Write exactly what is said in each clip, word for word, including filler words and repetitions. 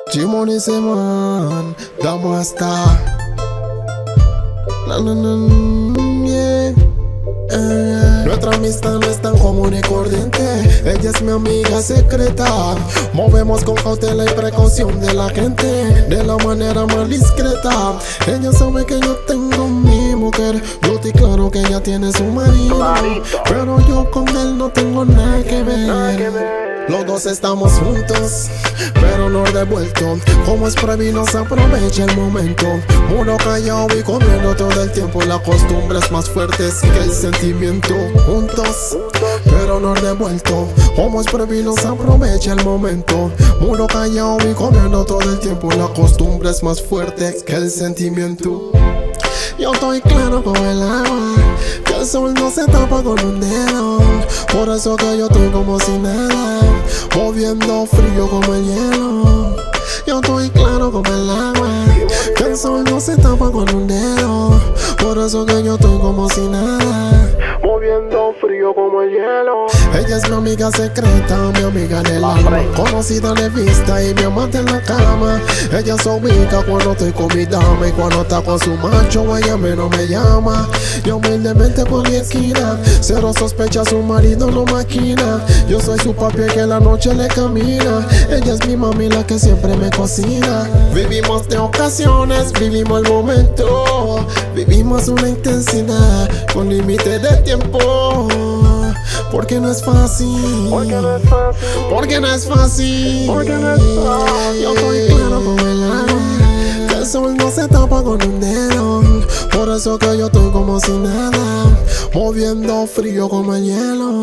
Jimon ese man, damos hasta. Na, na, na, yeah. Eh, nuestra amistad no es tan común y corriente. Ella es mi amiga secreta. Movemos con cautela y precaución de la gente, de la manera más discreta. Ella sabe que yo tengo mi mujer. Yo estoy claro que ella tiene su marido, pero yo con él no tengo nada que ver. Los dos estamos juntos, pero no devuelto. Como es prohibido, se aprovecha el momento. Muro callado y comiendo todo el tiempo. La costumbre es más fuerte que el sentimiento. Juntos, pero no devuelto. Como es prohibido, se aprovecha el momento. Muro callado y comiendo todo el tiempo. La costumbre es más fuerte que el sentimiento. Yo estoy claro como el agua, que el sol no se tapa con un dedo. Por eso que yo estoy como si nada, moviendo frío como el hielo. Yo estoy claro como el agua, que el sol no se tapa con un dedo. Por eso que yo estoy como si nada, moviendo frío como el hielo. Ella es mi amiga secreta, mi amiga en el alma, conocida de vista y mi amante en la cama. Ella se ubica cuando estoy con mi dama, y cuando está con su macho ella menos me llama. Yo humildemente por mi esquina, cero sospecha, su marido no maquina. Yo soy su papi que la noche le camina. Ella es mi mami la que siempre me cocina. Vivimos de ocasiones, vivimos el momento. Vivimos una intensidad con límite de tiempo. Porque no es fácil, Porque no es fácil, porque no es fácil, porque no es fácil. Yo estoy claro como el agua, que el sol no se tapa con un dedo. Por eso que yo estoy como si nada, moviendo frío como el hielo.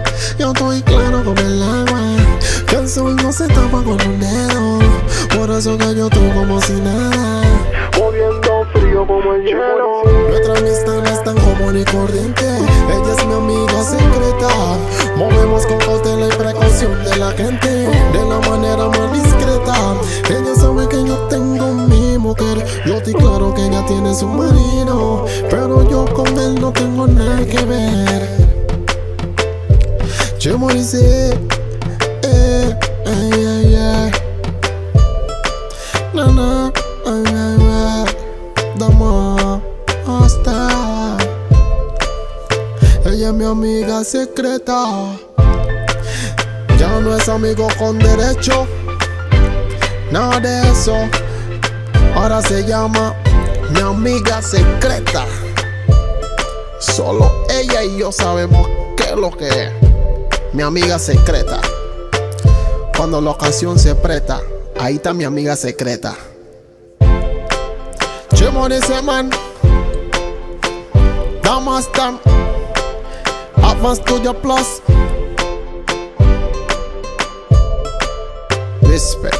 Yo estoy claro como el agua, que el sol no se tapa con un dedo. Por eso que yo estoy como si nada, moviendo frío como el hielo. nuestra amistad no es tan común y corriente. Ella es mi amiga secreta. Movemos con cautela y precaución de la gente, de la manera más discreta. Ella sabe que yo tengo mi mujer. Yo estoy claro que ella tiene su marido, pero yo con él no tengo nada que ver. Jimon dice, eh, eh, eh, eh. Na, na, eh, eh, eh. Dama, hasta. Ella es mi amiga secreta. Ya no es amigo con derecho, nada de eso. Ahora se llama mi amiga secreta. Solo ella y yo sabemos qué es lo que es mi amiga secreta. Cuando la ocasión se presta, ahí está mi amiga secreta. Jimon ese man, Damas Tam, Advance Studio Plus. Respect.